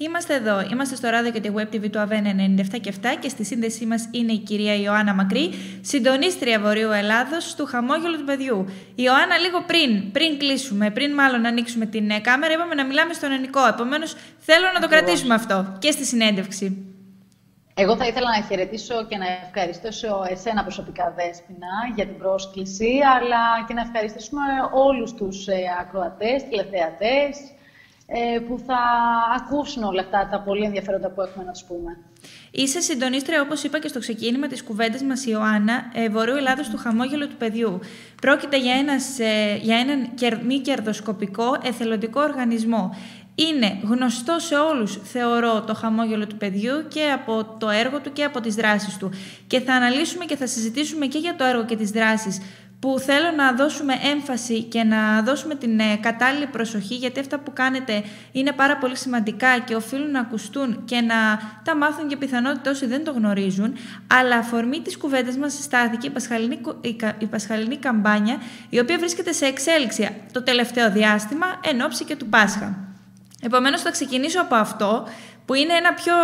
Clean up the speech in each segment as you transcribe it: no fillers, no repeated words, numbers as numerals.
Είμαστε εδώ, είμαστε στο ράδιο και τη Web TV του ΑΒΕΝ 97 και 7 και στη σύνδεσή μας είναι η κυρία Ιωάννα Μακρύ, συντονίστρια Βορείου Ελλάδος του Χαμόγελου του Παιδιού. Ιωάννα, λίγο πριν κλείσουμε, πριν μάλλον ανοίξουμε την κάμερα, είπαμε να μιλάμε στον ελληνικό. Επομένως, θέλω να το κρατήσουμε αυτό και στη συνέντευξη. Εγώ θα ήθελα να χαιρετήσω και να ευχαριστήσω εσένα προσωπικά, Δέσποινα, για την πρόσκληση, αλλά και να ευχαριστήσουμε όλους τους ακροατές, τηλεθεατές, που θα ακούσουν όλα αυτά τα πολύ ενδιαφέροντα που έχουμε να τους πούμε. Είσαι συντονίστρια, όπως είπα και στο ξεκίνημα της κουβέντας μας, Ιωάννα, Βορείου Ελλάδος του Χαμόγελου του Παιδιού. Πρόκειται για έναν μη κερδοσκοπικό εθελοντικό οργανισμό. Είναι γνωστό σε όλους, θεωρώ, το Χαμόγελο του Παιδιού και από το έργο του και από τις δράσεις του. Και θα αναλύσουμε και θα συζητήσουμε και για το έργο και τις δράσεις, που θέλω να δώσουμε έμφαση και να δώσουμε την κατάλληλη προσοχή, γιατί αυτά που κάνετε είναι πάρα πολύ σημαντικά και οφείλουν να ακουστούν και να τα μάθουν και πιθανότητα όσοι δεν το γνωρίζουν. Αλλά αφορμή της κουβέντας μας στάθηκε η πασχαλινή καμπάνια, η οποία βρίσκεται σε εξέλιξη το τελευταίο διάστημα εν ώψη και του Πάσχα. Επομένως, θα ξεκινήσω από αυτό, που είναι ένα πιο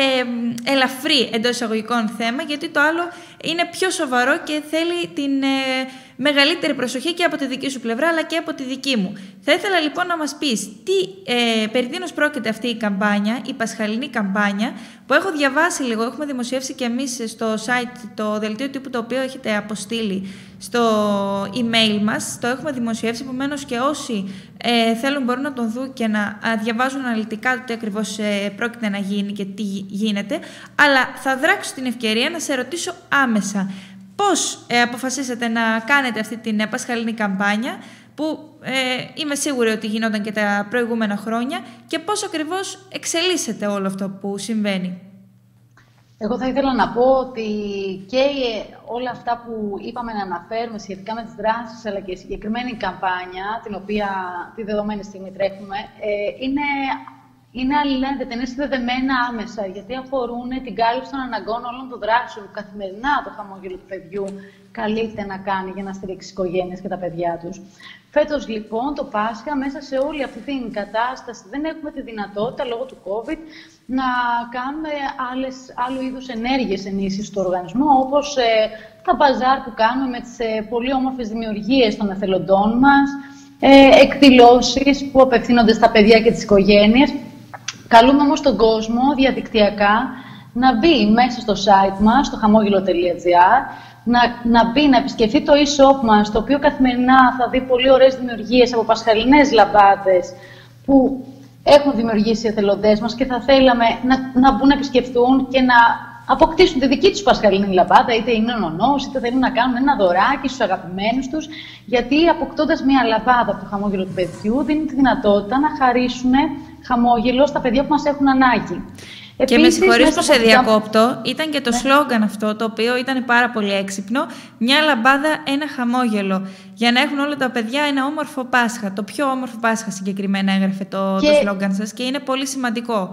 ελαφρύ εντός εισαγωγικών θέμα, γιατί το άλλο είναι πιο σοβαρό και θέλει την μεγαλύτερη προσοχή και από τη δική σου πλευρά, αλλά και από τη δική μου. Θα ήθελα λοιπόν να μας πεις περί τίνος πρόκειται αυτή η καμπάνια, η πασχαλινή καμπάνια, που έχω διαβάσει λίγο, έχουμε δημοσιεύσει και εμείς στο site το δελτίο τύπου, το οποίο έχετε αποστείλει στο email μας, το έχουμε δημοσιεύσει, επομένως και όσοι θέλουν μπορούν να τον δουν και να διαβάζουν αναλυτικά το τι ακριβώς πρόκειται να γίνει και τι γίνεται, αλλά θα δράξω την ευκαιρία να σε ρωτήσω άμεσα πώς αποφασίσατε να κάνετε αυτή την πασχαλινή καμπάνια, που είμαι σίγουρη ότι γινόταν και τα προηγούμενα χρόνια, και πώς ακριβώς εξελίσσεται όλο αυτό που συμβαίνει. Εγώ θα ήθελα να πω ότι και όλα αυτά που είπαμε να αναφέρουμε σχετικά με τις δράσεις, αλλά και η συγκεκριμένη καμπάνια, την οποία τη δεδομένη στιγμή τρέχουμε, είναι αλληλένδετα, είναι συνδεδεμένα άμεσα, γιατί αφορούν την κάλυψη των αναγκών όλων των δράσεων που καθημερινά το Χαμόγελο του Παιδιού καλείται να κάνει για να στηρίξει τις οικογένειες και τα παιδιά τους. Φέτος, λοιπόν, το Πάσχα, μέσα σε όλη αυτή την κατάσταση, δεν έχουμε τη δυνατότητα, λόγω του COVID, να κάνουμε άλλου είδους ενέργειες ενίσχυσης του οργανισμού, όπως τα μπαζάρ που κάνουμε με τις πολύ όμορφες δημιουργίες των εθελοντών μας, εκδηλώσεις που απευθύνονται στα παιδιά και τις οικογένειες. Καλούμε όμως τον κόσμο διαδικτυακά να μπει μέσα στο site μας, στο χαμόγελο.gr, να μπει, να επισκεφτεί το e-shop μας, το οποίο καθημερινά θα δει πολύ ωραίες δημιουργίες από πασχαλινές λαμπάδες που έχουν δημιουργήσει οι εθελοντές μας και θα θέλαμε να μπουν να επισκεφτούν και να αποκτήσουν τη δική τους πασχαλινή λαμπάδα, είτε είναι νονός, είτε θέλουν να κάνουν ένα δωράκι στους αγαπημένους τους, γιατί αποκτώντας μια λαμπάδα από το Χαμόγελο του Παιδιού, δίνουν τη δυνατότητα να χαρίσουν χαμόγελο στα παιδιά που μας έχουν ανάγκη. Και με συγχωρείς που σε διακόπτω, ήταν και το σλόγγαν αυτό, το οποίο ήταν πάρα πολύ έξυπνο. Μια λαμπάδα, ένα χαμόγελο. Για να έχουν όλα τα παιδιά ένα όμορφο Πάσχα. Το πιο όμορφο Πάσχα συγκεκριμένα έγραφε το σλόγγαν σας και είναι πολύ σημαντικό.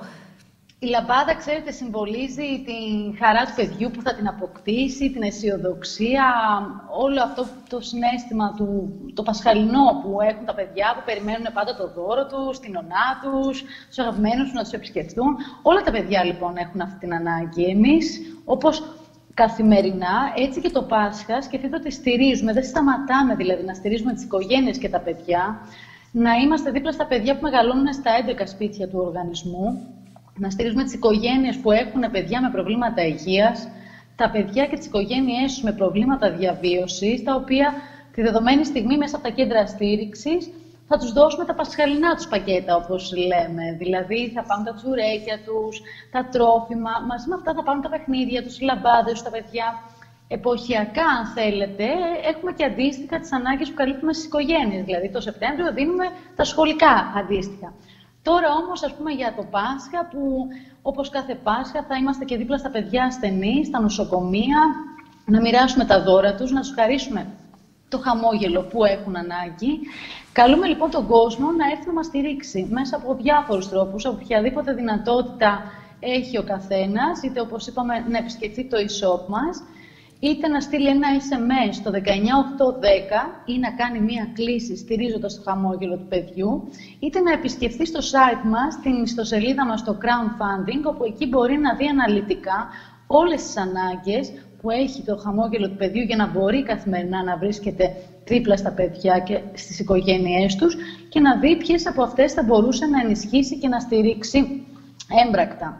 Η λαμπάδα, ξέρετε, συμβολίζει την χαρά του παιδιού που θα την αποκτήσει, την αισιοδοξία, όλο αυτό το συναίσθημα το πασχαλινό που έχουν τα παιδιά, που περιμένουν πάντα το δώρο τους, την ονά τους, τους αγαπημένους να τους επισκεφτούν. Όλα τα παιδιά, λοιπόν, έχουν αυτή την ανάγκη. Εμείς, όπως καθημερινά, έτσι και το Πάσχα, σκεφτείτε ότι στηρίζουμε, δεν σταματάμε δηλαδή να στηρίζουμε τις οικογένειες και τα παιδιά, να είμαστε δίπλα στα παιδιά που μεγαλώνουν στα 11 σπίτια του οργανισμού, να στηρίζουμε τις οικογένειες που έχουν παιδιά με προβλήματα υγείας, τα παιδιά και τις οικογένειές τους με προβλήματα διαβίωσης, τα οποία τη δεδομένη στιγμή μέσα από τα κέντρα στήριξης θα τους δώσουμε τα πασχαλινά τους πακέτα, όπως λέμε. Δηλαδή θα πάρουν τα τσουρέκια τους, τα τρόφιμα, μαζί με αυτά θα πάρουν τα παιχνίδια τους, οι λαμπάδες τους, τα παιδιά. Εποχιακά, αν θέλετε, έχουμε και αντίστοιχα τις ανάγκες που καλύπτουμε στις οικογένειες. Δηλαδή το Σεπτέμβριο δίνουμε τα σχολικά αντίστοιχα. Τώρα όμως, ας πούμε, για το Πάσχα, που όπως κάθε Πάσχα θα είμαστε και δίπλα στα παιδιά ασθενείς, στα νοσοκομεία, να μοιράσουμε τα δώρα τους, να τους χαρίσουμε το χαμόγελο που έχουν ανάγκη. Καλούμε λοιπόν τον κόσμο να έρθει να μας στηρίξει μέσα από διάφορους τρόπους, από οποιαδήποτε δυνατότητα έχει ο καθένας, είτε όπως είπαμε να επισκεφτεί το e-shop μας, είτε να στείλει ένα SMS στο 19810 ή να κάνει μία κλήση στηρίζοντας το χαμόγελο του παιδιού, είτε να επισκεφθεί στο site μας, την ιστοσελίδα μας στο crowdfunding, όπου εκεί μπορεί να δει αναλυτικά όλες τις ανάγκες που έχει το χαμόγελο του παιδιού για να μπορεί καθημερινά να βρίσκεται δίπλα στα παιδιά και στις οικογένειές τους και να δει ποιες από αυτές θα μπορούσε να ενισχύσει και να στηρίξει έμπρακτα.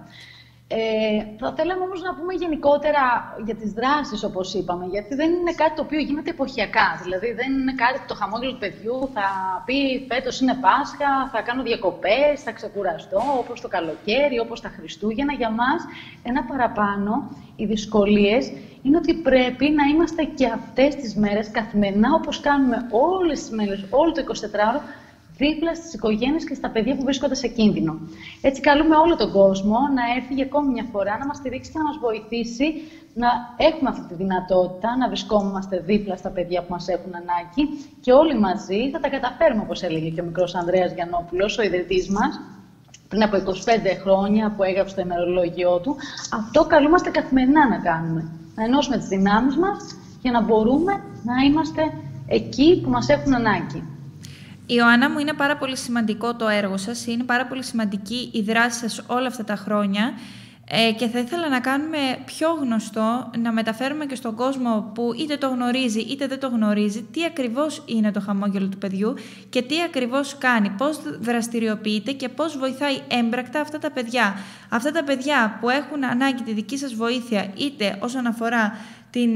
Θα θέλαμε όμως να πούμε γενικότερα για τις δράσεις, όπως είπαμε, γιατί δεν είναι κάτι το οποίο γίνεται εποχιακά. Δηλαδή, δεν είναι κάτι που το χαμόγελο του παιδιού θα πει φέτος είναι Πάσχα, θα κάνω διακοπές, θα ξεκουραστώ, όπως το καλοκαίρι, όπως τα Χριστούγεννα. Για μας, ένα παραπάνω, οι δυσκολίες είναι ότι πρέπει να είμαστε και αυτές τις μέρες καθημερινά, όπως κάνουμε όλες τις μέρες, όλο το 24ωρο, δίπλα στις οικογένειες και στα παιδιά που βρίσκονται σε κίνδυνο. Έτσι, καλούμε όλο τον κόσμο να έρθει για ακόμη μια φορά, να μας στηρίξει και να μας βοηθήσει να έχουμε αυτή τη δυνατότητα, να βρισκόμαστε δίπλα στα παιδιά που μας έχουν ανάγκη και όλοι μαζί θα τα καταφέρουμε, όπως έλεγε και ο μικρός Ανδρέας Γιαννόπουλος, ο ιδρυτής μας, πριν από 25 χρόνια που έγραψε το ημερολόγιό του. Αυτό καλούμαστε καθημερινά να κάνουμε. Να ενώσουμε τις δυνάμεις μας για να μπορούμε να είμαστε εκεί που μας έχουν ανάγκη. Ιωάννα μου, είναι πάρα πολύ σημαντικό το έργο σας, είναι πάρα πολύ σημαντική η δράση σας όλα αυτά τα χρόνια και θα ήθελα να κάνουμε πιο γνωστό, να μεταφέρουμε και στον κόσμο που είτε το γνωρίζει είτε δεν το γνωρίζει, τι ακριβώς είναι το χαμόγελο του παιδιού και τι ακριβώς κάνει, πώς δραστηριοποιείται και πώς βοηθάει έμπρακτα αυτά τα παιδιά. Αυτά τα παιδιά που έχουν ανάγκη τη δική σας βοήθεια, είτε όσον αφορά την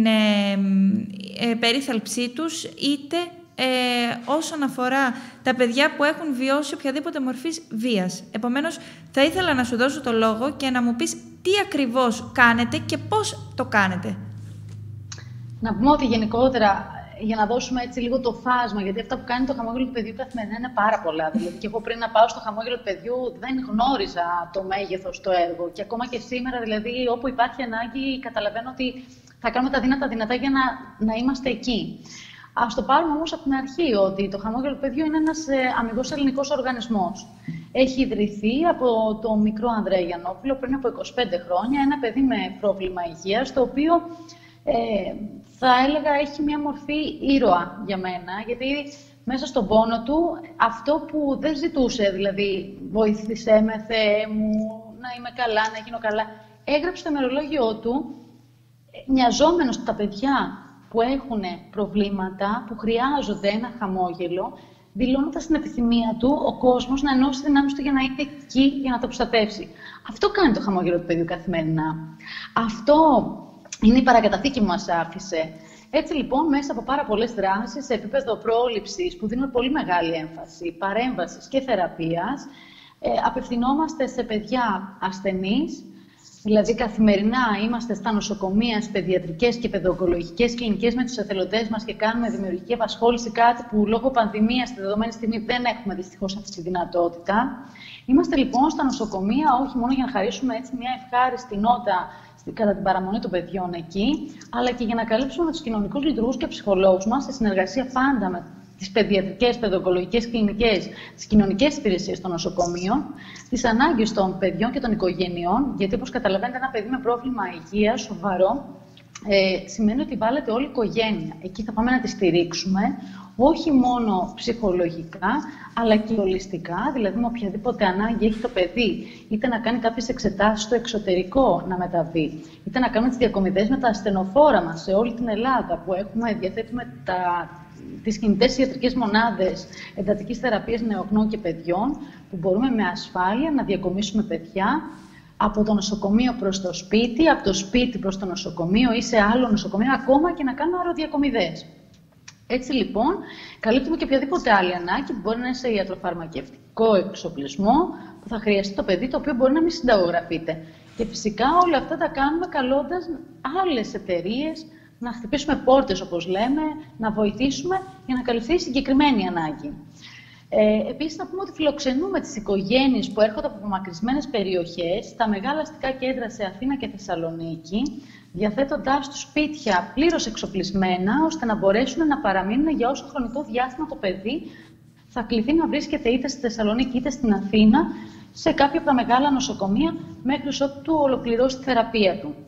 περίθαλψή τους, είτε όσον αφορά τα παιδιά που έχουν βιώσει οποιαδήποτε μορφής βίας. Επομένως, θα ήθελα να σου δώσω το λόγο και να μου πεις τι ακριβώς κάνετε και πώς το κάνετε. Να πούμε ότι γενικότερα, για να δώσουμε έτσι λίγο το φάσμα, γιατί αυτά που κάνει το χαμόγελο του παιδιού καθημερινά είναι πάρα πολλά. Δηλαδή, και εγώ πριν να πάω στο χαμόγελο του παιδιού δεν γνώριζα το μέγεθος του έργου. Και ακόμα και σήμερα, δηλαδή, όπου υπάρχει ανάγκη, καταλαβαίνω ότι θα κάνουμε τα δυνατά για να είμαστε εκεί. Ας το πάρουμε όμως από την αρχή, ότι το χαμόγελο του παιδιού είναι ένας αμιγώς ελληνικός οργανισμός. Έχει ιδρυθεί από το μικρό Ανδρέα Γιαννόπουλο πριν από 25 χρόνια, ένα παιδί με πρόβλημα υγείας, το οποίο θα έλεγα έχει μια μορφή ήρωα για μένα, γιατί μέσα στον πόνο του αυτό που δεν ζητούσε, δηλαδή βοήθησέ με Θεέ μου, να είμαι καλά, να γίνω καλά, έγραψε το ημερολόγιό του νοιαζόμενος στα παιδιά που έχουν προβλήματα, που χρειάζονται ένα χαμόγελο, δηλώνοντας την επιθυμία του ο κόσμος να ενώσει τις δυνάμεις του για να είναι εκεί, για να το προστατεύσει. Αυτό κάνει το χαμόγελο του παιδιού καθημερινά. Αυτό είναι η παρακαταθήκη που μας άφησε. Έτσι λοιπόν, μέσα από πάρα πολλές δράσεις σε επίπεδο πρόληψης, που δίνουμε πολύ μεγάλη έμφαση, παρέμβασης και θεραπείας, απευθυνόμαστε σε παιδιά ασθενείς. Δηλαδή, καθημερινά είμαστε στα νοσοκομεία, στις παιδιατρικές και παιδοογκολογικές κλινικές με τους εθελοντές μας και κάνουμε δημιουργική απασχόληση, κάτι που λόγω πανδημίας στη δεδομένη στιγμή δεν έχουμε δυστυχώς αυτή τη δυνατότητα. Είμαστε λοιπόν στα νοσοκομεία όχι μόνο για να χαρίσουμε έτσι μια ευχάριστη νότα κατά την παραμονή των παιδιών εκεί, αλλά και για να καλύψουμε με τους κοινωνικούς λειτουργούς και ψυχολόγους μας, σε συνεργασία πάντα με τις παιδιατρικές, παιδοογκολογικές κλινικές, τις κοινωνικές υπηρεσίες των νοσοκομείων, τις ανάγκες των παιδιών και των οικογενειών, γιατί όπως καταλαβαίνετε, ένα παιδί με πρόβλημα υγείας σοβαρό σημαίνει ότι βάλετε όλη η οικογένεια. Εκεί θα πάμε να τη στηρίξουμε, όχι μόνο ψυχολογικά, αλλά και ολιστικά, δηλαδή με οποιαδήποτε ανάγκη έχει το παιδί, είτε να κάνει κάποιες εξετάσεις στο εξωτερικό να μεταβεί, είτε να κάνουμε τις διακομιδές με τα ασθενοφόρα μας σε όλη την Ελλάδα, που διαθέτουμε τις κινητές ιατρικές μονάδες εντατικής θεραπείας νεογνών και παιδιών, που μπορούμε με ασφάλεια να διακομίσουμε παιδιά από το νοσοκομείο προς το σπίτι, από το σπίτι προς το νοσοκομείο ή σε άλλο νοσοκομείο, ακόμα και να κάνουμε αεροδιακομιδές. Έτσι λοιπόν, καλύπτουμε και οποιαδήποτε άλλη ανάγκη που μπορεί να είναι σε ιατροφαρμακευτικό εξοπλισμό που θα χρειαστεί το παιδί, το οποίο μπορεί να μην συνταγογραφείται. Και φυσικά όλα αυτά τα κάνουμε καλώντας άλλες εταιρείες να χτυπήσουμε πόρτες, όπως λέμε, να βοηθήσουμε για να καλυφθεί η συγκεκριμένη ανάγκη. Επίσης, να πούμε ότι φιλοξενούμε τις οικογένειες που έρχονται από απομακρυσμένες περιοχές στα μεγάλα αστικά κέντρα σε Αθήνα και Θεσσαλονίκη, διαθέτοντάς τους σπίτια πλήρως εξοπλισμένα, ώστε να μπορέσουν να παραμείνουν για όσο χρονικό διάστημα το παιδί θα κληθεί να βρίσκεται είτε στη Θεσσαλονίκη είτε στην Αθήνα, σε κάποια από τα μεγάλα νοσοκομεία, μέχρι ότου ολοκληρώσει τη θεραπεία του.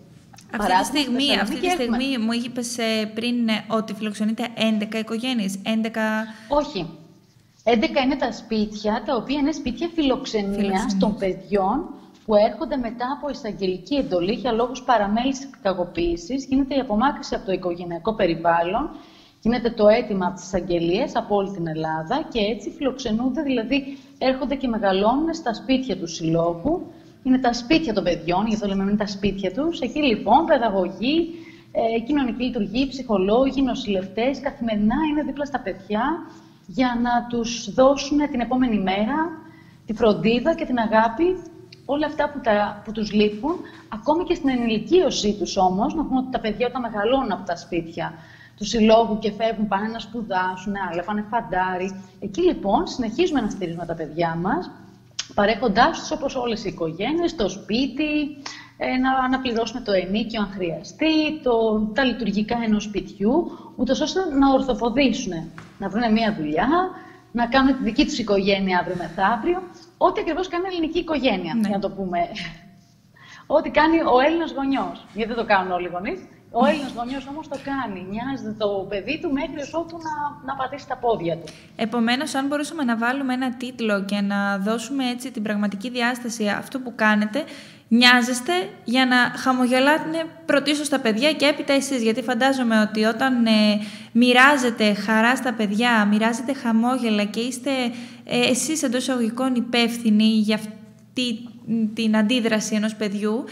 Αυτή τη στιγμή μου είπες πριν ότι φιλοξενείτε 11 οικογένειες, 11... Όχι. 11 είναι τα σπίτια, τα οποία είναι σπίτια φιλοξενίας των παιδιών που έρχονται μετά από εισαγγελική εντολή για λόγους παραμέλησης και κακοποίησης. Γίνεται η απομάκρυνση από το οικογενειακό περιβάλλον, γίνεται το αίτημα από τις εισαγγελίες από όλη την Ελλάδα και έτσι φιλοξενούνται, δηλαδή έρχονται και μεγαλώνουν στα σπίτια του συλλόγου. Είναι τα σπίτια των παιδιών, γι' αυτό λέμε είναι τα σπίτια τους. Εκεί λοιπόν παιδαγωγοί, κοινωνική λειτουργοί, ψυχολόγοι, νοσηλευτές, καθημερινά είναι δίπλα στα παιδιά για να τους δώσουν την επόμενη μέρα τη φροντίδα και την αγάπη, όλα αυτά που τους λείπουν, ακόμη και στην ενηλικίωσή τους όμως. Να πούμε ότι τα παιδιά όταν μεγαλώνουν από τα σπίτια του συλλόγου και φεύγουν, πάνε να σπουδάσουν, άλλα πάνε φαντάρι. Εκεί λοιπόν συνεχίζουμε να στηρίζουμε τα παιδιά μας, παρέχοντάς τους, όπως όλες οι οικογένειες, το σπίτι, να αναπληρώσουμε το ενοίκιο αν χρειαστεί, τα λειτουργικά ενός σπιτιού, ούτως ώστε να ορθοποδήσουν, να βρουν μια δουλειά, να κάνουν τη δική τους οικογένεια αύριο μεθαύριο, ό,τι ακριβώς κάνει η ελληνική οικογένεια, για να το πούμε. Ό,τι κάνει ο Έλληνας γονιός, γιατί δεν το κάνουν όλοι οι γονείς. Ο Έλληνας γονιός όμως το κάνει. Νοιάζεται το παιδί του μέχρι ότου να πατήσει τα πόδια του. Επομένως, αν μπορούσαμε να βάλουμε ένα τίτλο και να δώσουμε έτσι την πραγματική διάσταση αυτού που κάνετε, νοιάζεστε για να χαμογελάτε πρωτίστως τα παιδιά και έπειτα εσείς. Γιατί φαντάζομαι ότι όταν μοιράζετε χαρά στα παιδιά, μοιράζετε χαμόγελα και είστε εσείς εντός εισαγωγικών υπεύθυνοι για αυτή την αντίδραση ενός παιδιού,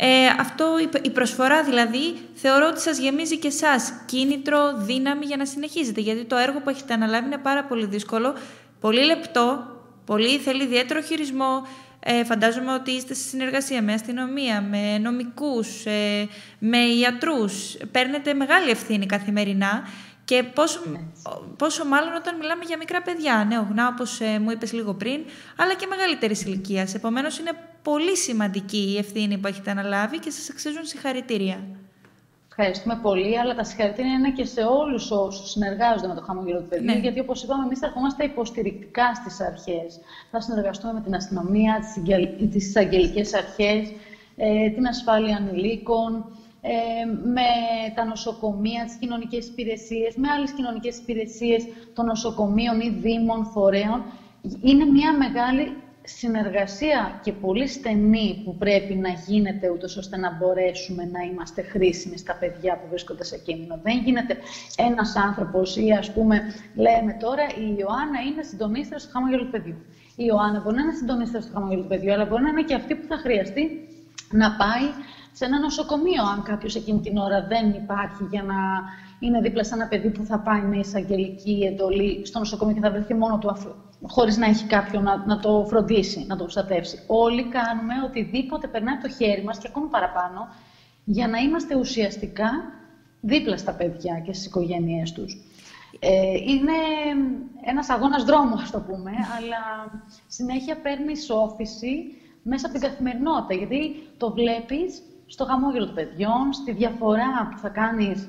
η προσφορά δηλαδή θεωρώ ότι σας γεμίζει και εσάς κίνητρο, δύναμη για να συνεχίζετε, γιατί το έργο που έχετε αναλάβει είναι πάρα πολύ δύσκολο, πολύ λεπτό, θέλει ιδιαίτερο χειρισμό. Φαντάζομαι ότι είστε σε συνεργασία με αστυνομία, με νομικούς, με ιατρούς, παίρνετε μεγάλη ευθύνη καθημερινά. Και πόσο μάλλον όταν μιλάμε για μικρά παιδιά, νεογνά, όπως μου είπες λίγο πριν, αλλά και μεγαλύτερης ηλικίας. Επομένως, είναι πολύ σημαντική η ευθύνη που έχετε αναλάβει και σας αξίζουν συγχαρητήρια. Ευχαριστούμε πολύ, αλλά τα συγχαρητήρια είναι και σε όλους όσους συνεργάζονται με το χαμόγελο του παιδιού, ναι. Γιατί όπως είπαμε, εμείς θα ερχόμαστε υποστηρικτικά στις αρχές. Θα συνεργαστούμε με την αστυνομία, τις εισαγγελικές αρχές, την ασφάλεια ανηλίκων, με τα νοσοκομεία, τις κοινωνικές υπηρεσίες, με άλλες κοινωνικές υπηρεσίες των νοσοκομείων ή δήμων, φορέων. Είναι μια μεγάλη συνεργασία και πολύ στενή που πρέπει να γίνεται, ούτως ώστε να μπορέσουμε να είμαστε χρήσιμοι στα παιδιά που βρίσκονται σε κίνδυνο. Δεν γίνεται ένας άνθρωπος ή, ας πούμε, λέμε τώρα η Ιωάννα είναι συντονίστρια στο χαμόγελο του παιδιού. Η Ιωάννα μπορεί να είναι συντονίστρια στο χαμόγελο του παιδιού, αλλά μπορεί να είναι και αυτή που θα χρειαστεί να πάει σε ένα νοσοκομείο, αν κάποιος εκείνη την ώρα δεν υπάρχει, για να είναι δίπλα σε ένα παιδί που θα πάει με εισαγγελική εντολή στο νοσοκομείο και θα βρεθεί μόνο του, χωρίς να έχει κάποιον να το φροντίσει, να το προστατεύσει. Όλοι κάνουμε οτιδήποτε περνάει από το χέρι μας και ακόμη παραπάνω, για να είμαστε ουσιαστικά δίπλα στα παιδιά και στις οικογένειές τους. Είναι ένας αγώνας δρόμου, ας το πούμε, αλλά συνέχεια παίρνεις όθηση μέσα από την καθημερινότητα, γιατί το βλέπεις στο χαμόγελο των παιδιών, στη διαφορά που θα κάνεις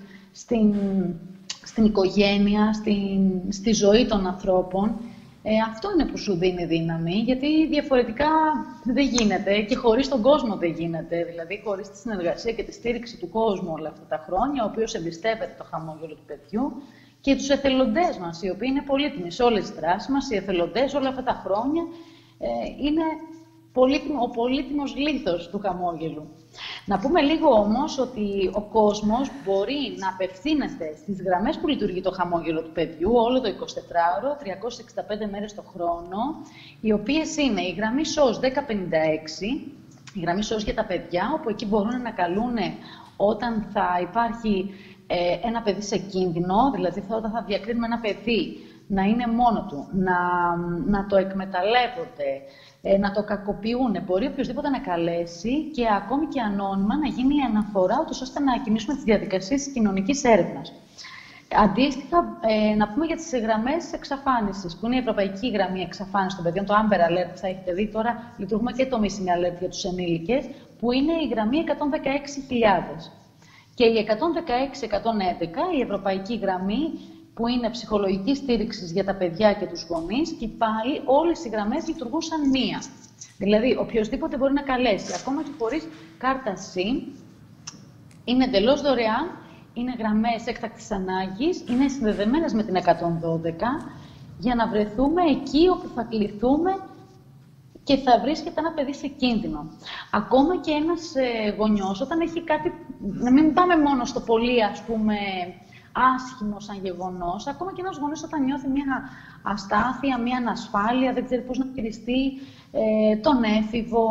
στην οικογένεια, στη ζωή των ανθρώπων. Αυτό είναι που σου δίνει δύναμη, γιατί διαφορετικά δεν γίνεται και χωρίς τον κόσμο δεν γίνεται. Δηλαδή, χωρίς τη συνεργασία και τη στήριξη του κόσμου όλα αυτά τα χρόνια, ο οποίος εμπιστεύεται το χαμόγελο του παιδιού, και τους εθελοντές μας, οι οποίοι είναι πολύτιμοι σε όλες τις δράσεις μας. Οι εθελοντές όλα αυτά τα χρόνια είναι ο πολύτιμος λίθος του χαμόγελου. Να πούμε λίγο όμως ότι ο κόσμος μπορεί να απευθύνεται στις γραμμές που λειτουργεί το χαμόγελο του παιδιού όλο το 24ωρο, 365 μέρες το χρόνο, οι οποίες είναι η γραμμή SOS 1056, η γραμμή SOS για τα παιδιά, όπου εκεί μπορούν να καλούν όταν θα υπάρχει ένα παιδί σε κίνδυνο, δηλαδή όταν θα διακρίνουμε ένα παιδί να είναι μόνο του, να το εκμεταλλεύονται, να το κακοποιούν. Μπορεί οποιοδήποτε να καλέσει και ακόμη και ανώνυμα να γίνει η αναφορά, ούτως ώστε να κινήσουμε τις διαδικασίες της κοινωνικής έρευνας. Αντίστοιχα, να πούμε για τις γραμμές εξαφάνισης, που είναι η Ευρωπαϊκή Γραμμή Εξαφάνισης των Παιδιών, το Amber Alert που θα έχετε δει. Τώρα λειτουργούμε και το Missing Alert για τους ενήλικες, που είναι η γραμμή 116.000. Και η 116-111, η Ευρωπαϊκή Γραμμή, που είναι ψυχολογική στήριξη για τα παιδιά και τους γονείς, και πάλι όλες οι γραμμές λειτουργούν σαν μία. Δηλαδή, οποιοδήποτε μπορεί να καλέσει, ακόμα και χωρίς κάρτα SIM, Είναι εντελώς δωρεάν, είναι γραμμές έκτακτης ανάγκης, είναι συνδεδεμένες με την 112 για να βρεθούμε εκεί όπου θα κληθούμε και θα βρίσκεται ένα παιδί σε κίνδυνο. Ακόμα και ένας γονιός, όταν έχει κάτι, να μην πάμε μόνο στο πολύ, ας πούμε, άσχημο σαν γεγονός, ακόμα και ένας γονιός όταν νιώθει μια αστάθεια, μια ανασφάλεια, δεν ξέρει πώς να χειριστεί τον έφηβο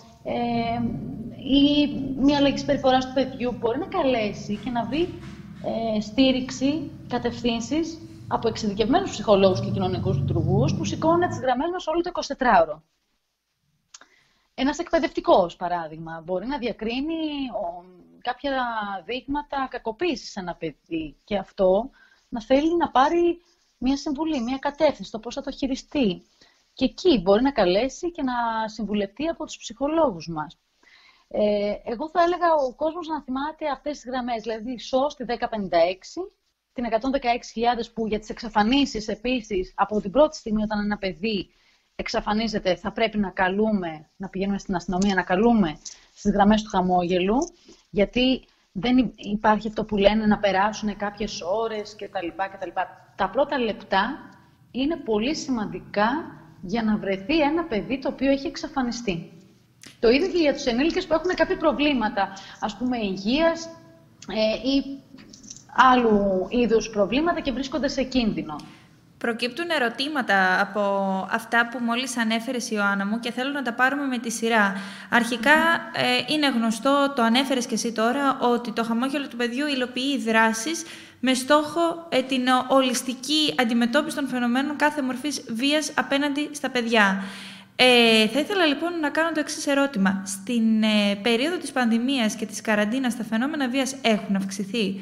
ή μια αλλαγή συμπεριφοράς του παιδιού, μπορεί να καλέσει και να βρει στήριξη, κατευθύνσεις από εξειδικευμένους ψυχολόγους και κοινωνικούς λειτουργούς που σηκώνουν τις γραμμές μας όλο το 24ωρο. Ένας εκπαιδευτικός, παράδειγμα, μπορεί να διακρίνει κάποια δείγματα κακοποίησης σε ένα παιδί και αυτό να θέλει να πάρει μια συμβουλή, μια κατεύθυνση, το πώς θα το χειριστεί. Και εκεί μπορεί να καλέσει και να συμβουλευτεί από τους ψυχολόγους μας. Εγώ θα έλεγα ο κόσμος να θυμάται αυτές τις γραμμές, δηλαδή SOS τη 1056, την 116.000 που για τις εξαφανίσεις επίσης από την πρώτη στιγμή όταν ένα παιδί εξαφανίζεται θα πρέπει να καλούμε, να πηγαίνουμε στην αστυνομία, να καλούμε στις γραμμές του χαμόγελου, γιατί δεν υπάρχει αυτό που λένε να περάσουν κάποιες ώρες κτλ. Τα πρώτα λεπτά είναι πολύ σημαντικά για να βρεθεί ένα παιδί το οποίο έχει εξαφανιστεί. Το ίδιο και για τους ενήλικες που έχουν κάποια προβλήματα, ας πούμε υγείας ή άλλου είδους προβλήματα και βρίσκονται σε κίνδυνο. Προκύπτουν ερωτήματα από αυτά που μόλις ανέφερες, Ιωάννα μου, και θέλω να τα πάρουμε με τη σειρά. Αρχικά, είναι γνωστό, το ανέφερες και εσύ τώρα, ότι το χαμόγελο του παιδιού υλοποιεί δράσεις με στόχο την ολιστική αντιμετώπιση των φαινομένων κάθε μορφής βίας απέναντι στα παιδιά. Θα ήθελα λοιπόν να κάνω το εξής ερώτημα. Στην περίοδο της πανδημίας και της καραντίνας, τα φαινόμενα βίας έχουν αυξηθεί?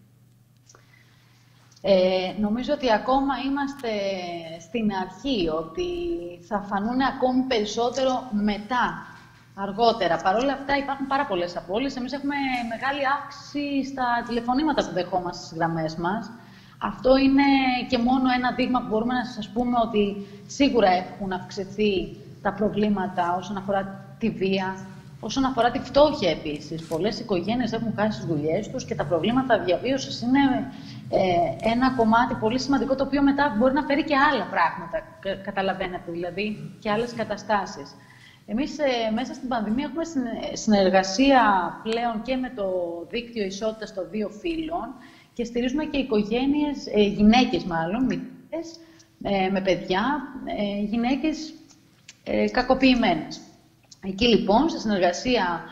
Νομίζω ότι ακόμα είμαστε στην αρχή, ότι θα φανούν ακόμη περισσότερο μετά, αργότερα. Παρ' όλα αυτά υπάρχουν πάρα πολλές απώλειες. Εμείς έχουμε μεγάλη αύξηση στα τηλεφωνήματα που δεχόμαστε στις γραμμές μας. Αυτό είναι και μόνο ένα δείγμα που μπορούμε να σας πούμε ότι σίγουρα έχουν αυξηθεί τα προβλήματα όσον αφορά τη βία, όσον αφορά τη φτώχεια επίσης. Πολλές οικογένειες έχουν χάσει τις δουλειές τους και τα προβλήματα διαβίωσης είναι ένα κομμάτι πολύ σημαντικό, το οποίο μετά μπορεί να φέρει και άλλα πράγματα, καταλαβαίνετε, δηλαδή και άλλες καταστάσεις. Εμείς μέσα στην πανδημία έχουμε συνεργασία πλέον και με το Δίκτυο Ισότητας των Δύο Φύλων και στηρίζουμε και οικογένειες, γυναίκες μάλλον, μητέρες, με παιδιά, γυναίκες κακοποιημένες. Εκεί λοιπόν, σε συνεργασία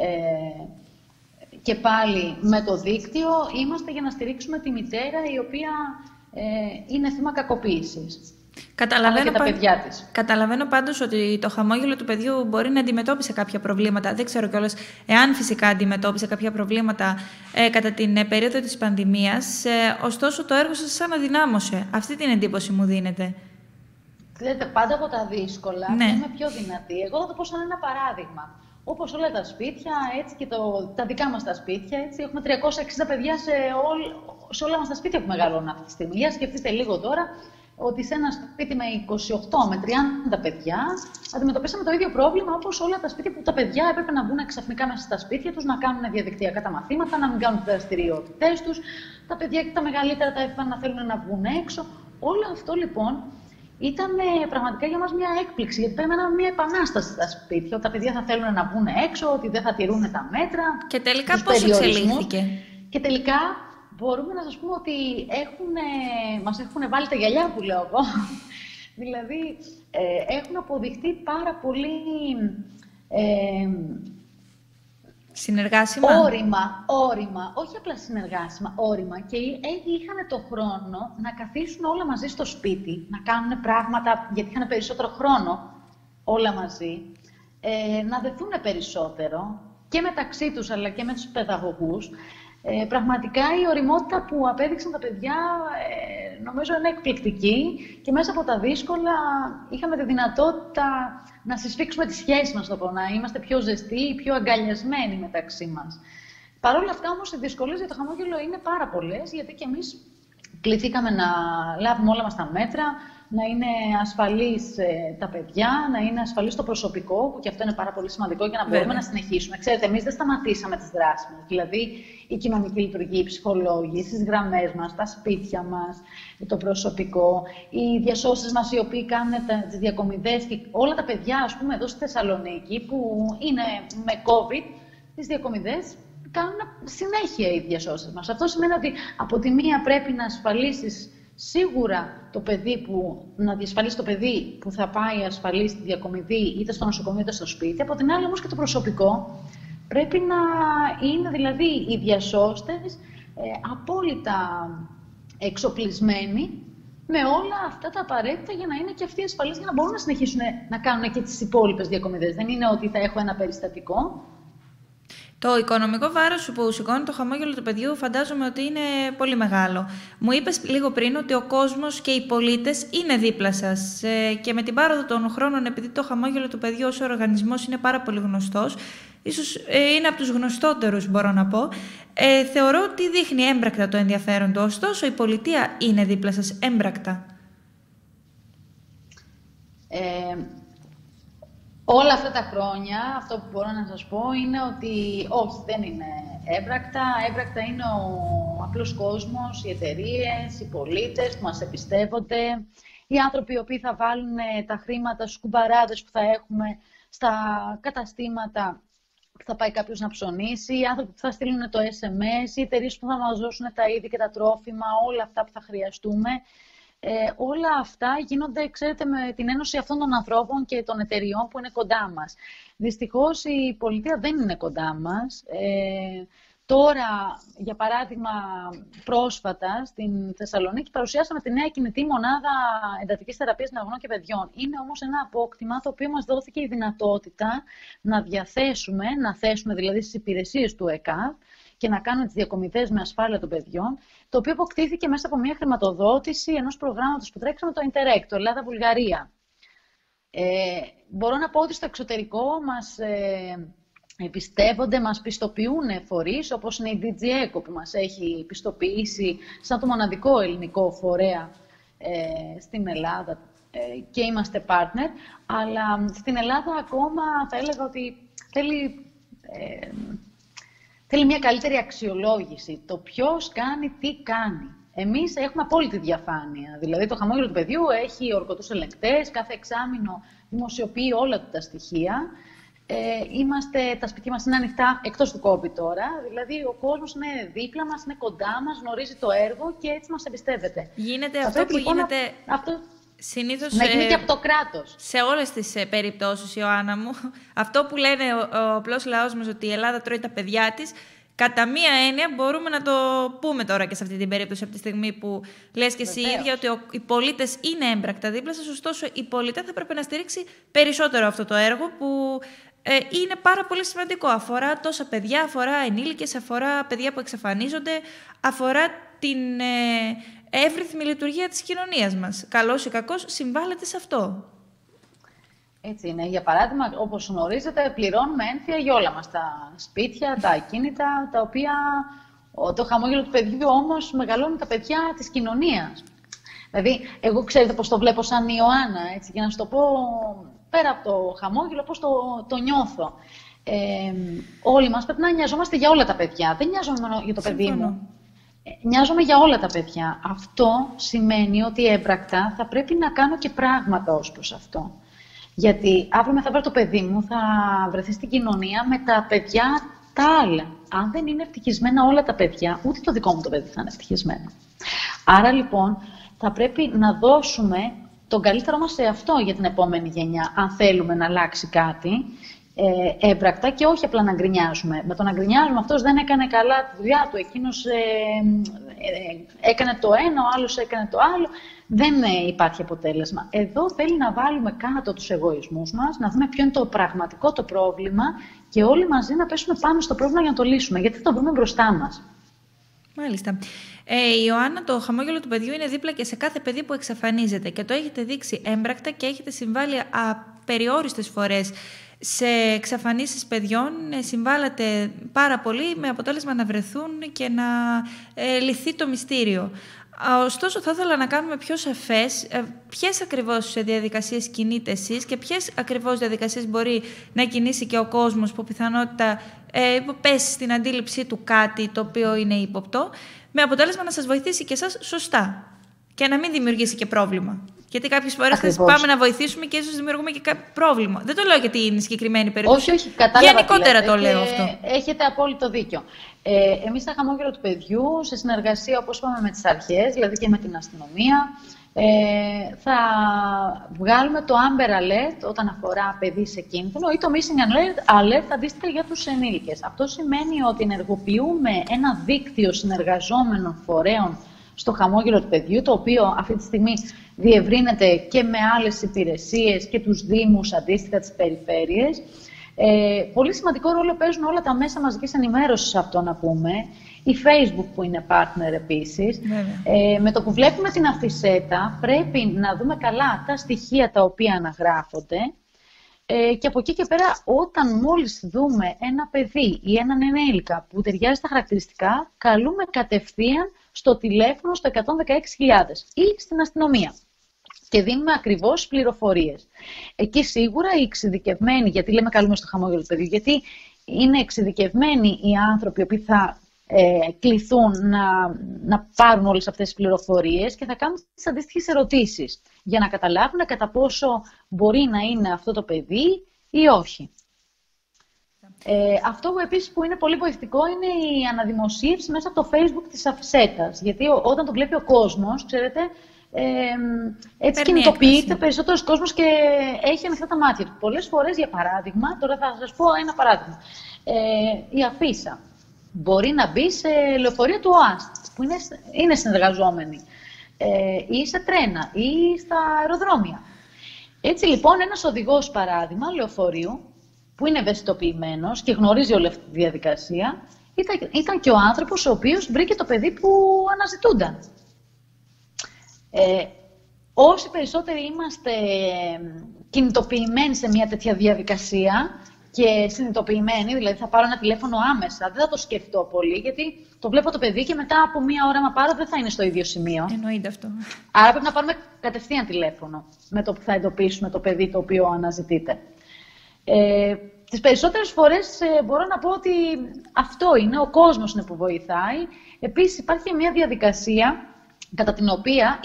και πάλι με το δίκτυο, είμαστε για να στηρίξουμε τη μητέρα η οποία είναι θύμα κακοποίησης. Καταλαβαίνω πάντως ότι το χαμόγελο του παιδιού μπορεί να αντιμετώπισε κάποια προβλήματα. Δεν ξέρω κιόλας εάν φυσικά αντιμετώπισε κάποια προβλήματα κατά την περίοδο της πανδημίας. Ωστόσο, το έργο σας σαν αδυνάμωσε. Αυτή την εντύπωση μου δίνεται. Λέτε πάντα από τα δύσκολα, ναι. Είμαι πιο δυνατή. Εγώ θα το πω σαν ένα παράδειγμα. Όπως όλα τα σπίτια, έτσι και τα δικά μας τα σπίτια, έτσι, έχουμε 360 παιδιά σε όλα μας τα σπίτια που μεγαλώνουν αυτή τη στιγμή. Για σκεφτείτε λίγο τώρα ότι σε ένα σπίτι με 28 με 30 παιδιά αντιμετωπίσαμε το ίδιο πρόβλημα όπως όλα τα σπίτια που τα παιδιά έπρεπε να μπουν ξαφνικά μέσα στα σπίτια τους, να κάνουν διαδικτυακά τα μαθήματα, να μην κάνουν τις δραστηριότητές τους. Τα παιδιά και τα μεγαλύτερα τα έφυγαν να θέλουν να βγουν έξω. Όλο αυτό λοιπόν ήταν πραγματικά για μας μια έκπληξη, γιατί περιμέναμε μια επανάσταση στα σπίτια. Ότι τα παιδιά θα θέλουν να βγουν έξω, ότι δεν θα τηρούν τα μέτρα. Και τελικά πώς εξελίχθηκε? Και τελικά μπορούμε να σας πούμε ότι μας έχουν βάλει τα γυαλιά που λέω εγώ. Δηλαδή, έχουν αποδειχτεί πάρα πολύ συνεργάσιμα. Όρημα, όχι απλά συνεργάσιμα, όρημα. Και είχαν το χρόνο να καθίσουν όλα μαζί στο σπίτι, να κάνουν πράγματα, γιατί είχαν περισσότερο χρόνο όλα μαζί, να δεθούν περισσότερο και μεταξύ τους αλλά και με τους παιδαγωγούς. Πραγματικά η οριμότητα που απέδειξαν τα παιδιά νομίζω είναι εκπληκτική και μέσα από τα δύσκολα είχαμε τη δυνατότητα να συσφίξουμε τη σχέση μας, να είμαστε πιο ζεστοί, πιο αγκαλιασμένοι μεταξύ μας. Παρ' όλα αυτά όμως οι δυσκολίες για το χαμόγελο είναι πάρα πολλές, γιατί και εμείς κληθήκαμε να λάβουμε όλα μας τα μέτρα, να είναι ασφαλείς τα παιδιά, να είναι ασφαλής το προσωπικό, που και αυτό είναι πάρα πολύ σημαντικό για να μπορούμε να συνεχίσουμε. Ξέρετε, εμείς δεν σταματήσαμε τις δράσεις μας. Δηλαδή, η κοινωνική λειτουργία, οι ψυχολόγοι, στις γραμμές μας, τα σπίτια μας, το προσωπικό, οι διασώσεις μας οι οποίοι κάνουν τις διακομιδές και όλα τα παιδιά, ας πούμε, εδώ στη Θεσσαλονίκη, που είναι με COVID, τις διακομιδές κάνουν συνέχεια οι διασώσεις μας. Αυτό σημαίνει ότι από τη μία πρέπει να ασφαλίσεις σίγουρα το παιδί να διασφαλίσει το παιδί που θα πάει ασφαλή στη διακομιδή, είτε στο νοσοκομείο είτε στο σπίτι. Από την άλλη όμως και το προσωπικό πρέπει να είναι δηλαδή οι διασώστες απόλυτα εξοπλισμένοι με όλα αυτά τα απαραίτητα για να είναι και αυτοί ασφαλείς, για να μπορούν να συνεχίσουν να κάνουν και τις υπόλοιπες διακομιδές. Δεν είναι ότι θα έχω ένα περιστατικό. Το οικονομικό βάρος που σηκώνει το χαμόγελο του παιδιού φαντάζομαι ότι είναι πολύ μεγάλο. Μου είπες λίγο πριν ότι ο κόσμος και οι πολίτες είναι δίπλα σας και με την πάροδο των χρόνων, επειδή το χαμόγελο του παιδιού ως οργανισμός είναι πάρα πολύ γνωστός, ίσως είναι από τους γνωστότερους μπορώ να πω, θεωρώ ότι δείχνει έμπρακτα το ενδιαφέρον του. Ωστόσο η πολιτεία είναι δίπλα σας έμπρακτα? Όλα αυτά τα χρόνια, αυτό που μπορώ να σας πω είναι ότι όχι, δεν είναι έμπρακτα. Έμπρακτα είναι ο απλός κόσμος, οι εταιρείες, οι πολίτες που μας εμπιστεύονται, οι άνθρωποι οι οποίοι θα βάλουν τα χρήματα στους κουμπαράδες που θα έχουμε στα καταστήματα που θα πάει κάποιος να ψωνίσει, οι άνθρωποι που θα στείλουν το SMS, οι εταιρείες που θα μας δώσουν τα είδη και τα τρόφιμα, όλα αυτά που θα χρειαστούμε. Όλα αυτά γίνονται, ξέρετε, με την ένωση αυτών των ανθρώπων και των εταιριών που είναι κοντά μας. Δυστυχώς η πολιτεία δεν είναι κοντά μας. Τώρα, για παράδειγμα, πρόσφατα στην Θεσσαλονίκη παρουσιάσαμε τη νέα κινητή μονάδα εντατικής θεραπείας νεογνών και παιδιών. Είναι όμως ένα απόκτημα το οποίο μας δόθηκε η δυνατότητα να διαθέσουμε, να θέσουμε δηλαδή στις υπηρεσίες του ΕΚΑΒ και να κάνουμε τις διακομιδές με ασφάλεια των παιδιών, το οποίο αποκτήθηκε μέσα από μια χρηματοδότηση ενός προγράμματος που τρέξαμε, το Interreg, το Ελλάδα-Βουλγαρία. Μπορώ να πω ότι στο εξωτερικό μας εμπιστεύονται, μας πιστοποιούν φορείς, όπως είναι η DG ECO που μας έχει πιστοποιήσει σαν το μοναδικό ελληνικό φορέα στην Ελλάδα και είμαστε partner, αλλά στην Ελλάδα ακόμα θα έλεγα ότι θέλει μια καλύτερη αξιολόγηση. Το ποιος κάνει, τι κάνει. Εμείς έχουμε απόλυτη διαφάνεια. Δηλαδή, το χαμόγελο του παιδιού έχει ορκωτούς ελεγκτές, κάθε εξάμηνο δημοσιοποιεί όλα τα στοιχεία. Τα σπίτια μας είναι ανοιχτά, εκτός του COVID τώρα. Δηλαδή, ο κόσμος είναι δίπλα μας, είναι κοντά μας, γνωρίζει το έργο και έτσι μας εμπιστεύεται. Γίνεται αυτό που γίνεται... Συνήθως, να γίνει και από το κράτος. Σε όλες τις περιπτώσεις, Ιωάννα μου, αυτό που λένε ο απλός λαός μας ότι η Ελλάδα τρώει τα παιδιά της, κατά μία έννοια μπορούμε να το πούμε τώρα και σε αυτή την περίπτωση, από τη στιγμή που λες και εσύ ίδια ότι οι πολίτες είναι έμπρακτα δίπλα σας, ωστόσο η πολιτεία θα πρέπει να στηρίξει περισσότερο αυτό το έργο που είναι πάρα πολύ σημαντικό. Αφορά τόσα παιδιά, αφορά ενήλικες, αφορά παιδιά που εξαφανίζονται, αφορά την εύρυθμη λειτουργία της κοινωνίας μας. Καλώς ή κακώς συμβάλλεται σε αυτό. Έτσι είναι. Για παράδειγμα, όπως γνωρίζετε, πληρώνουμε ένθια για όλα μας τα σπίτια, τα ακίνητα, τα οποία το χαμόγελο του παιδιού όμως μεγαλώνουν τα παιδιά της κοινωνίας. Δηλαδή, εγώ ξέρετε πώς το βλέπω σαν Ιωάννα, έτσι, για να σου το πω πέρα από το χαμόγελο, πώς το νιώθω. Όλοι μας πρέπει να νοιαζόμαστε για όλα τα παιδιά. Δεν νοιάζομαι μόνο για το παιδί μου. Νοιάζομαι για όλα τα παιδιά. Αυτό σημαίνει ότι έμπρακτα θα πρέπει να κάνω και πράγματα ως προς αυτό. Γιατί αύριο μεθαύριο το παιδί μου θα βρεθεί στην κοινωνία με τα παιδιά τα άλλα. Αν δεν είναι ευτυχισμένα όλα τα παιδιά, ούτε το δικό μου το παιδί θα είναι ευτυχισμένο. Άρα λοιπόν θα πρέπει να δώσουμε τον καλύτερο μας σε αυτό για την επόμενη γενιά, αν θέλουμε να αλλάξει κάτι έμπρακτα και όχι απλά να γκρινιάζουμε. Με το να γκρινιάζουμε, αυτός δεν έκανε καλά τη δουλειά του, εκείνος έκανε το ένα, ο άλλος έκανε το άλλο. Δεν υπάρχει αποτέλεσμα. Εδώ θέλει να βάλουμε κάτω τους εγωισμούς μας, να δούμε ποιο είναι το πραγματικό το πρόβλημα και όλοι μαζί να πέσουμε πάνω στο πρόβλημα για να το λύσουμε, γιατί θα το βρούμε μπροστά μας. Μάλιστα. Ιωάννα, το χαμόγελο του παιδιού είναι δίπλα και σε κάθε παιδί που εξαφανίζεται και το έχετε δείξει έμπρακτα και έχετε συμβάλει απεριόριστες φορές σε εξαφανίσεις παιδιών. Συμβάλλατε πάρα πολύ με αποτέλεσμα να βρεθούν και να λυθεί το μυστήριο. Ωστόσο, θα ήθελα να κάνουμε πιο σαφές ποιες ακριβώς διαδικασίες κινείτε εσείς και ποιες ακριβώς διαδικασίες μπορεί να κινήσει και ο κόσμος που πιθανότητα πέσει στην αντίληψή του κάτι το οποίο είναι ύποπτο, με αποτέλεσμα να σας βοηθήσει και εσάς σωστά και να μην δημιουργήσει και πρόβλημα. Γιατί κάποιες φορές θα πάμε να βοηθήσουμε και ίσως δημιουργούμε και κάποιο πρόβλημα. Δεν το λέω γιατί είναι συγκεκριμένη περίπτωση. Όχι, κατάλαβα. Γενικότερα το λέω αυτό. Έχετε απόλυτο δίκιο. Εμείς στα Χαμόγελο του Παιδιού, σε συνεργασία, όπως είπαμε, με τις αρχές, δηλαδή και με την αστυνομία, θα βγάλουμε το Amber Alert όταν αφορά παιδί σε κίνδυνο ή το Missing Alert αντίστοιχα για τους ενήλικες. Αυτό σημαίνει ότι ενεργοποιούμε ένα δίκτυο συνεργαζόμενων φορέων στο Χαμόγελο του Παιδιού, το οποίο αυτή τη στιγμή διευρύνεται και με άλλες υπηρεσίες και τους δήμους αντίστοιχα τις περιφέρειες. Πολύ σημαντικό ρόλο παίζουν όλα τα μέσα μαζικής ενημέρωσης, αυτό να πούμε. Η Facebook που είναι partner επίσης. Με το που βλέπουμε την αφισέτα πρέπει να δούμε καλά τα στοιχεία τα οποία αναγράφονται και από εκεί και πέρα όταν μόλις δούμε ένα παιδί ή έναν ενήλικα που ταιριάζει στα χαρακτηριστικά, καλούμε κατευθείαν στο τηλέφωνο στο 116.000 ή στην αστυνομία. Και δίνουμε ακριβώς πληροφορίες. Εκεί σίγουρα οι εξειδικευμένοι, γιατί λέμε καλούμε στο Χαμόγελο του Παιδιού, γιατί είναι εξειδικευμένοι οι άνθρωποι που θα κληθούν να πάρουν όλες αυτές τις πληροφορίες και θα κάνουν τις αντίστοιχες ερωτήσεις για να καταλάβουν κατά πόσο μπορεί να είναι αυτό το παιδί ή όχι. Αυτό που επίσης που είναι πολύ βοηθητικό είναι η αναδημοσίευση μέσα από το Facebook της αφισέτας. Γιατί όταν το βλέπει ο κόσμος, ξέρετε, έτσι κινητοποιείται περισσότερος κόσμος και έχει ανοιχτά τα μάτια του. Πολλές φορές, για παράδειγμα, τώρα θα σας πω ένα παράδειγμα. Η αφίσα μπορεί να μπει σε λεωφορεία του ΟΑΣΤ, που είναι συνεργαζόμενοι, ή σε τρένα, ή στα αεροδρόμια. Έτσι λοιπόν, ένας οδηγός, παράδειγμα, λεωφορείου, που είναι ευαισθητοποιημένος και γνωρίζει όλη αυτή τη διαδικασία, ήταν και ο άνθρωπος ο οποίος βρήκε το παιδί που αναζητούνταν. Όσοι περισσότεροι είμαστε κινητοποιημένοι σε μια τέτοια διαδικασία και συνειδητοποιημένοι, δηλαδή θα πάρω ένα τηλέφωνο άμεσα, δεν θα το σκεφτώ πολύ, γιατί το βλέπω το παιδί και μετά από μία ώρα, άμα πάρω, δεν θα είναι στο ίδιο σημείο. Εννοείται αυτό. Άρα πρέπει να πάρουμε κατευθείαν τηλέφωνο με το που θα εντοπίσουμε το παιδί το οποίο αναζητείτε. Τις περισσότερες φορές μπορώ να πω ότι αυτό είναι, ο κόσμος είναι που βοηθάει. Επίσης υπάρχει μια διαδικασία κατά την οποία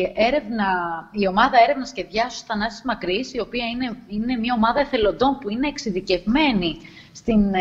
η ομάδα έρευνας και διάσωσης Θανάσης Μακρύς, η οποία είναι μια ομάδα εθελοντών που είναι εξειδικευμένη στην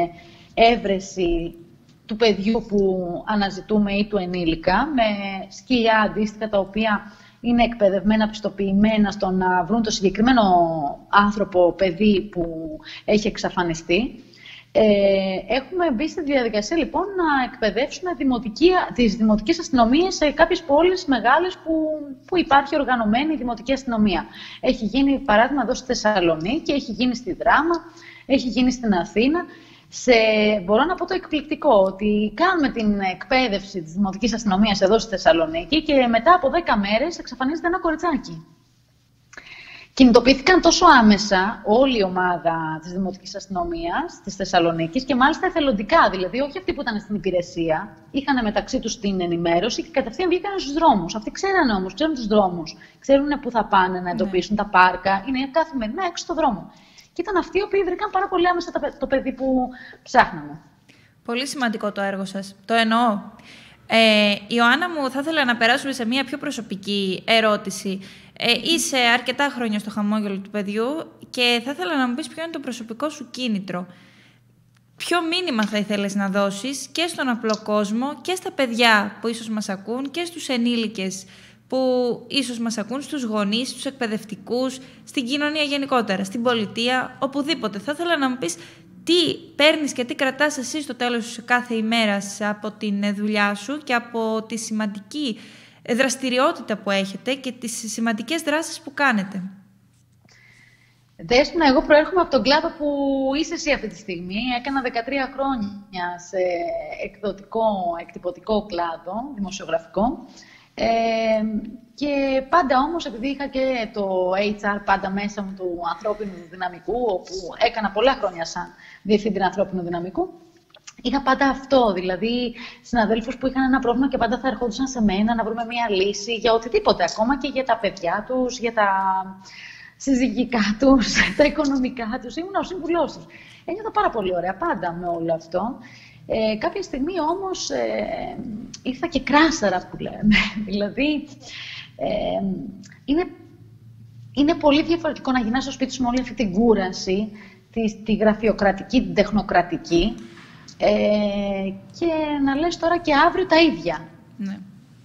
έβρεση του παιδιού που αναζητούμε ή του ενήλικα, με σκυλιά αντίστοιχα τα οποία είναι εκπαιδευμένα, πιστοποιημένα στο να βρουν το συγκεκριμένο άνθρωπο, παιδί που έχει εξαφανιστεί. Έχουμε μπει στη διαδικασία λοιπόν να εκπαιδεύσουμε τις δημοτικές αστυνομίες σε κάποιες πόλεις μεγάλες που υπάρχει οργανωμένη δημοτική αστυνομία. Έχει γίνει παράδειγμα εδώ στη Θεσσαλονίκη, έχει γίνει στη Δράμα, έχει γίνει στην Αθήνα. Μπορώ να πω το εκπληκτικό, ότι κάνουμε την εκπαίδευση της δημοτικής αστυνομίας εδώ στη Θεσσαλονίκη και μετά από 10 μέρες εξαφανίζεται ένα κοριτσάκι. Κινητοποιήθηκαν τόσο άμεσα όλη η ομάδα της δημοτικής αστυνομίας της Θεσσαλονίκης και μάλιστα εθελοντικά, δηλαδή όχι αυτοί που ήταν στην υπηρεσία, είχαν μεταξύ τους την ενημέρωση και κατευθείαν βγήκαν στους δρόμους. Αυτοί ξέρουν όμως, ξέρουν τους δρόμους, ξέρουν πού θα πάνε να εντοπίσουν τα πάρκα, είναι καθημερινά έξω στο δρόμο. Και ήταν αυτοί οι οποίοι βρήκαν πάρα πολύ άμεσα το παιδί που ψάχναμε. Πολύ σημαντικό το έργο σας. Το εννοώ. Ιωάννα μου, θα ήθελα να περάσουμε σε μια πιο προσωπική ερώτηση. Είσαι αρκετά χρόνια στο Χαμόγελο του Παιδιού και θα ήθελα να μου πεις ποιο είναι το προσωπικό σου κίνητρο. Ποιο μήνυμα θα ήθελες να δώσεις και στον απλό κόσμο και στα παιδιά που ίσως μας ακούν και στους ενήλικες που ίσως μας ακούν, στους γονείς, στους εκπαιδευτικούς, στην κοινωνία γενικότερα, στην πολιτεία, οπουδήποτε. Θα ήθελα να μου πεις τι παίρνεις και τι κρατάς εσύ στο τέλος κάθε ημέρας από την δουλειά σου και από τη σημαντική δραστηριότητα που έχετε και τις σημαντικές δράσεις που κάνετε. Δέσποινα, εγώ προέρχομαι από τον κλάδο που είσαι εσύ αυτή τη στιγμή. Έκανα 13 χρόνια σε εκτυπωτικό κλάδο, δημοσιογραφικό. Και πάντα όμως, επειδή είχα και το HR πάντα μέσα μου του ανθρώπινου δυναμικού, όπου έκανα πολλά χρόνια σαν διευθύντρια ανθρώπινου δυναμικού, είχα πάντα αυτό. Δηλαδή, συναδέλφους που είχαν ένα πρόβλημα και πάντα θα ερχόντουσαν σε μένα να βρούμε μία λύση για οτιδήποτε, ακόμα και για τα παιδιά τους, για τα συζυγικά τους, τα οικονομικά τους. Ήμουν ο σύμβουλός τους. Ένιωθα πάρα πολύ ωραία πάντα με όλο αυτό. Κάποια στιγμή όμως ήρθα και κράσαρα, που λέμε. Δηλαδή, είναι πολύ διαφορετικό να γυρνάς στο σπίτι σου με όλη αυτή την κούραση, τη γραφειοκρατική, την τεχνοκρατική, και να λες τώρα και αύριο τα ίδια. Ναι.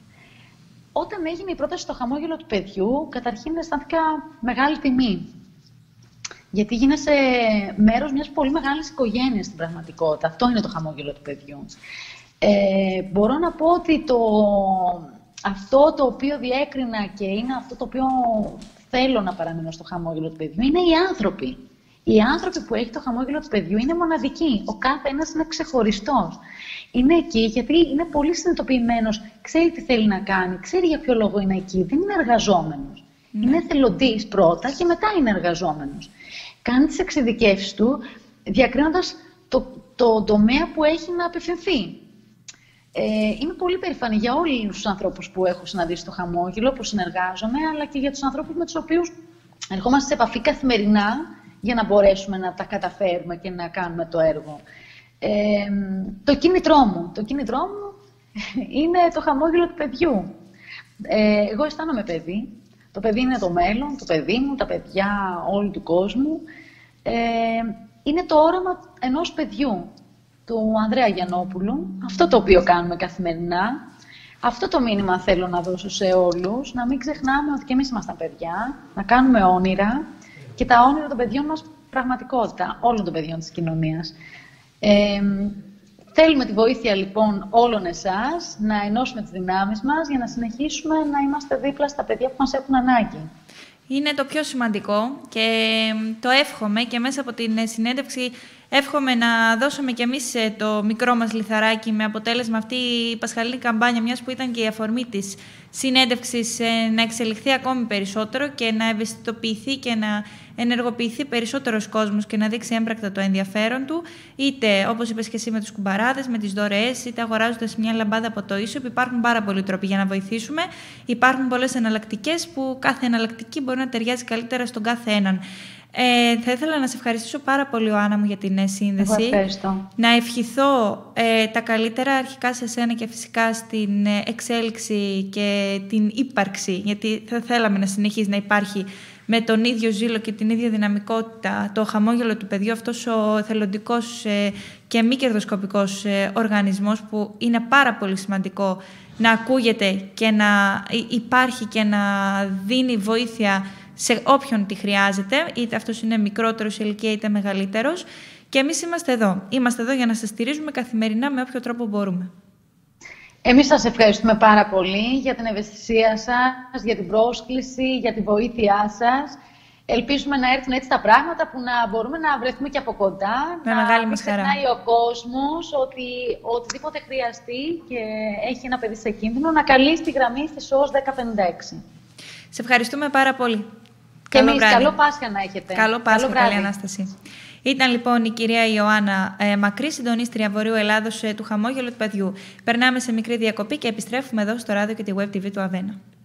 Όταν έγινε η πρόταση στο χαμόγελο του παιδιού, καταρχήν αισθάνθηκα μεγάλη τιμή. Γιατί γίνεσαι μέρος μιας πολύ μεγάλης οικογένειας στην πραγματικότητα. Αυτό είναι το χαμόγελο του παιδιού. Μπορώ να πω ότι αυτό το οποίο διέκρινα και είναι αυτό το οποίο θέλω να παραμείνω στο χαμόγελο του παιδιού είναι οι άνθρωποι. Οι άνθρωποι που έχει το χαμόγελο του παιδιού είναι μοναδικοί. Ο κάθε ένας είναι ξεχωριστός. Είναι εκεί γιατί είναι πολύ συνειδητοποιημένος, ξέρει τι θέλει να κάνει, ξέρει για ποιο λόγο είναι εκεί. Δεν είναι εργαζόμενος. Είναι εθελοντής πρώτα και μετά είναι εργαζόμενος. Κάνει τις εξειδικεύσεις του διακρίνοντας το τομέα που έχει να απευθυνθεί. Είμαι πολύ περήφανη για όλους τους ανθρώπους που έχω συναντήσει στο χαμόγελο, που συνεργάζομαι, αλλά και για τους ανθρώπους με τους οποίους ερχόμαστε σε επαφή καθημερινά για να μπορέσουμε να τα καταφέρουμε και να κάνουμε το έργο. Το κίνητρό μου είναι το χαμόγελο του παιδιού. Εγώ αισθάνομαι παιδί. Το παιδί είναι το μέλλον, το παιδί μου, τα παιδιά όλου του κόσμου. Είναι το όραμα ενός παιδιού, του Ανδρέα Γιαννόπουλου. Αυτό το οποίο κάνουμε καθημερινά. Αυτό το μήνυμα θέλω να δώσω σε όλους. Να μην ξεχνάμε ότι και εμείς ήμασταν παιδιά, να κάνουμε όνειρα και τα όνειρα των παιδιών μας πραγματικότητα, όλων των παιδιών της κοινωνίας. Θέλουμε τη βοήθεια λοιπόν όλων εσάς, να ενώσουμε τις δυνάμεις μας για να συνεχίσουμε να είμαστε δίπλα στα παιδιά που μας έχουν ανάγκη. Είναι το πιο σημαντικό και το εύχομαι και μέσα από την συνέντευξη εύχομαι να δώσουμε κι εμείς το μικρό μας λιθαράκι με αποτέλεσμα αυτή η πασχαλινή καμπάνια, μιας που ήταν και η αφορμή της συνέντευξης, να εξελιχθεί ακόμη περισσότερο και να ευαισθητοποιηθεί και να ενεργοποιηθεί περισσότερος κόσμος και να δείξει έμπρακτα το ενδιαφέρον του, είτε όπως είπες και εσύ με τους κουμπαράδες, με τις δωρεές, είτε αγοράζοντας μια λαμπάδα από το e-shop. Υπάρχουν πάρα πολλοί τρόποι για να βοηθήσουμε. Υπάρχουν πολλές εναλλακτικές που κάθε εναλλακτική μπορεί να ταιριάζει καλύτερα στον κάθε έναν. Θα ήθελα να σε ευχαριστήσω πάρα πολύ, Ιωάννα μου, για την σύνδεση. Εγώ ευχαριστώ. Να ευχηθώ τα καλύτερα αρχικά σε σένα και φυσικά στην εξέλιξη και την ύπαρξη, γιατί θα θέλαμε να συνεχίσει να υπάρχει με τον ίδιο ζήλο και την ίδια δυναμικότητα το χαμόγελο του παιδιού, αυτός ο εθελοντικός και μη κερδοσκοπικός οργανισμός που είναι πάρα πολύ σημαντικό να ακούγεται και να υπάρχει και να δίνει βοήθεια σε όποιον τη χρειάζεται, είτε αυτός είναι μικρότερος σε ηλικία είτε μεγαλύτερος. Και εμείς είμαστε εδώ. Είμαστε εδώ για να σας στηρίζουμε καθημερινά με όποιο τρόπο μπορούμε. Εμείς σας ευχαριστούμε πάρα πολύ για την ευαισθησία σας, για την πρόσκληση, για τη βοήθειά σας. Ελπίζουμε να έρθουν έτσι τα πράγματα που να μπορούμε να βρεθούμε και από κοντά. Με μεγάλη μας χαρά. Να ξεχνάει ο κόσμος ότι οτιδήποτε χρειαστεί και έχει ένα παιδί σε κίνδυνο να καλεί τη γραμμή στη ΣΟΣ 1056. Σε ευχαριστούμε πάρα πολύ. Και εμείς, καλό Πάσχα να έχετε. Καλό Πάσχα, καλή Ανάσταση. Ήταν λοιπόν η κυρία Ιωάννα Μακρύ, συντονίστρια Βορείου Ελλάδος του Χαμόγελου του Παιδιού. Περνάμε σε μικρή διακοπή και επιστρέφουμε εδώ στο ράδιο και τη Web TV του Αβένα.